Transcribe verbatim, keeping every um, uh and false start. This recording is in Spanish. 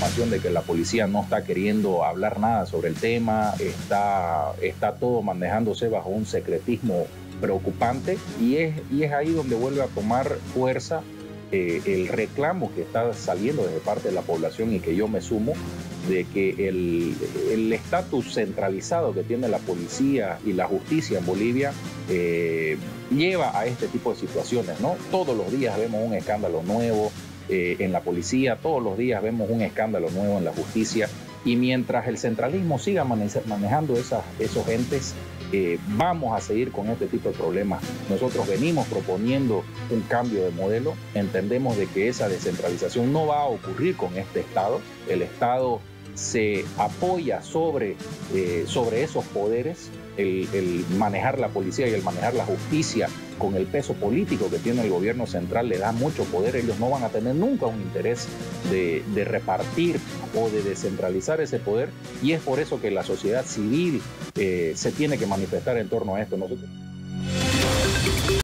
información de que la policía no está queriendo hablar nada sobre el tema, está, está todo manejándose bajo un secretismo preocupante, y es, y es ahí donde vuelve a tomar fuerza eh, el reclamo que está saliendo desde parte de la población y que yo me sumo, de que el estatus centralizado que tiene la policía y la justicia en Bolivia eh, lleva a este tipo de situaciones, ¿no? Todos los días vemos un escándalo nuevo eh, en la policía, todos los días vemos un escándalo nuevo en la justicia, y mientras el centralismo siga manejando esas, esos entes, eh, vamos a seguir con este tipo de problemas. Nosotros venimos proponiendo un cambio de modelo, entendemos de que esa descentralización no va a ocurrir con este Estado. El Estado se apoya sobre, eh, sobre esos poderes, el, el manejar la policía y el manejar la justicia con el peso político que tiene el gobierno central le da mucho poder. Ellos no van a tener nunca un interés de, de repartir o de descentralizar ese poder, y es por eso que la sociedad civil eh, se tiene que manifestar en torno a esto. Nosotros